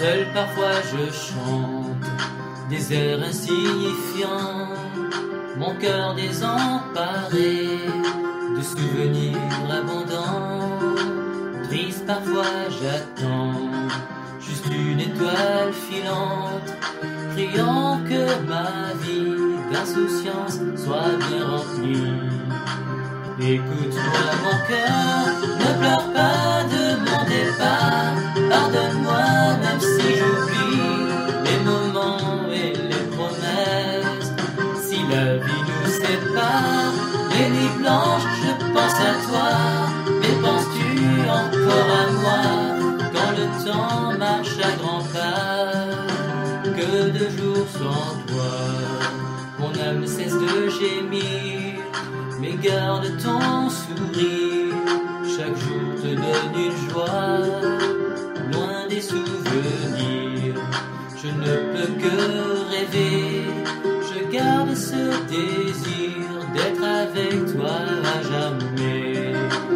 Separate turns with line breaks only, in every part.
Seul parfois je chante des airs insignifiants, mon cœur désemparé de souvenirs abondants. Triste parfois j'attends juste une étoile filante, priant que ma vie d'insouciance soit bien remplie. Écoute-moi mon cœur, ne pleure pas de mon départ, pardonne-moi même si j'oublie les moments et les promesses. Si la vie nous sépare, les nuits blanches, je pense à toi, mais penses-tu encore à moi quand le temps marche à grands pas? Que de jours sans toi, mon âme ne cesse de gémir, mais garde ton sourire, chaque jour te donne une joie, loin des souvenirs. Je ne peux que rêver, je garde ce désir d'être avec toi à jamais.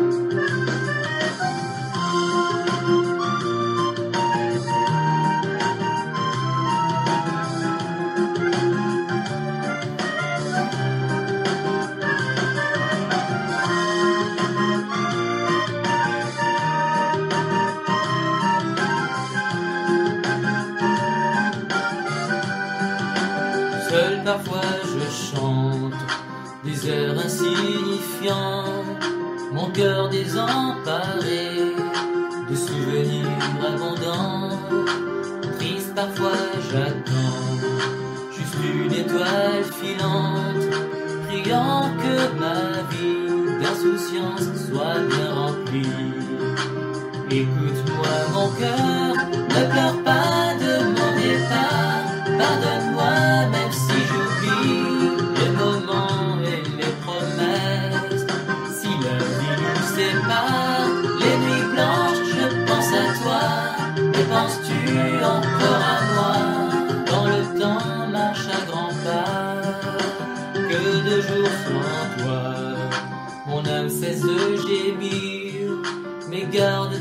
Seul parfois je chante des airs insignifiants, mon cœur désemparé de souvenirs abondants. Triste parfois j'attends juste une étoile filante, priant que ma vie d'insouciance soit bien remplie. Écoute-moi mon cœur, ne pleure pas de mon départ, pardonne-moi même si j'oublie les moments et les promesses. Si la vie nous sépare, les nuits blanches, je pense à toi, mais penses-tu encore à moi quand le temps marche à grands pas? Que de jours sans toi, mon âme cesse de gémir, mais garde